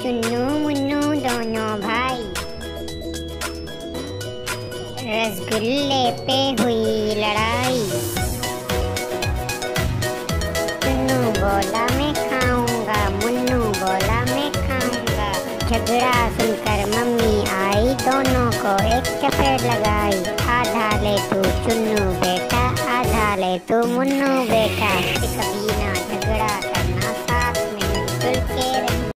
चुन्नू मुन्नू दोनों भाई। रसगुल्ले पे हुई लड़ाई। चुन्नू बोला मैं खाऊंगा, मुन्नू बोला मैं खाऊंगा। झगड़ा सुनकर मम्मी आई, दोनों को एक चपेट लगाई। आधा ले तू चुन्नू बेटा, आधा ले तू मुन्नू बेटा। कभी ना झगड़ा करना, साथ में मिलजुल के रहना।